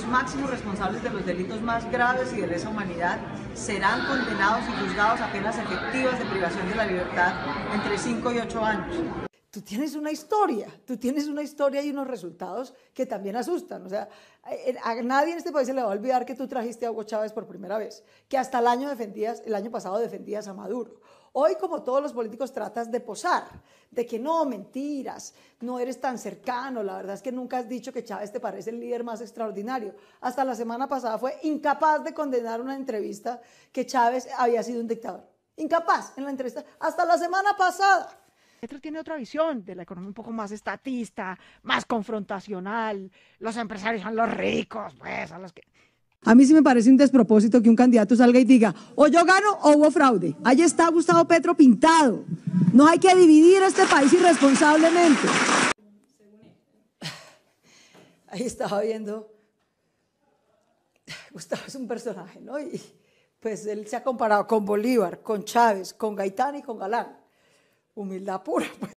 los máximos responsables de los delitos más graves y de lesa humanidad serán condenados y juzgados a penas efectivas de privación de la libertad entre 5 y 8 años. Tú tienes una historia y unos resultados que también asustan. O sea, a nadie en este país se le va a olvidar que tú trajiste a Hugo Chávez por primera vez, que hasta el año pasado defendías a Maduro. Hoy, como todos los políticos, tratas de posar, de que no, mentiras, no eres tan cercano, la verdad es que nunca has dicho que Chávez te parece el líder más extraordinario. Hasta la semana pasada fue incapaz de condenar una entrevista que Chávez había sido un dictador. Incapaz en la entrevista, hasta la semana pasada. Petro tiene otra visión de la economía un poco más estatista, más confrontacional. Los empresarios son los ricos, pues, a los que... A mí sí me parece un despropósito que un candidato salga y diga, o yo gano o hubo fraude. Ahí está Gustavo Petro pintado. No hay que dividir este país irresponsablemente. Ahí estaba viendo, Gustavo es un personaje, ¿no? Y pues él se ha comparado con Bolívar, con Chávez, con Gaitán y con Galán. Humildad pura, pues.